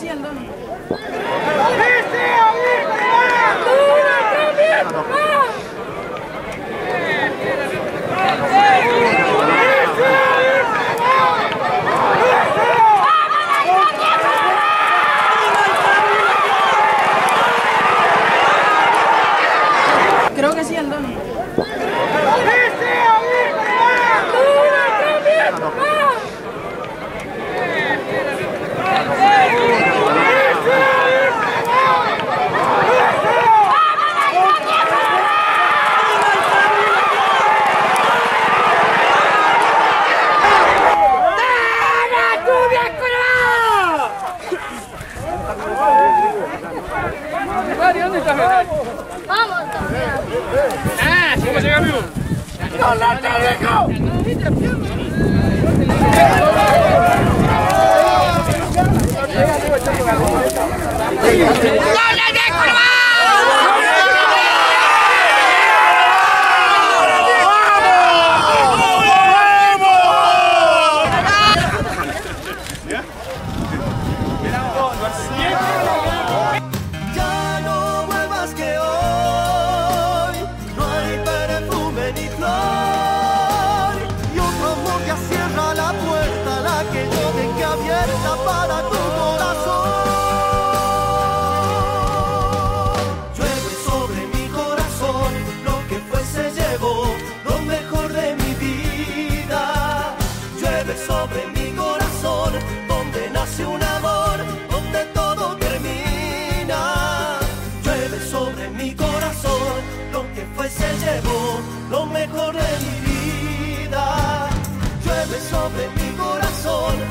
sí, Andoni. Creo que sí, Andoni. ¿Dónde estás? Vamos. ¿Cómo llega, amigo? ¡No la dejo! Ya no vuelvas que hoy no hay perfume ni flor y otro amor que cierra la puerta, la que yo dejé abierta para tu corazón. Llueve sobre mi corazón, lo que fue se llevó, lo mejor de mi vida. Llueve sobre mi corazón, donde nace un amor, donde todo termina. Llueve sobre mi corazón, lo que fue se llevó, lo mejor de mi vida. Llueve sobre mi corazón,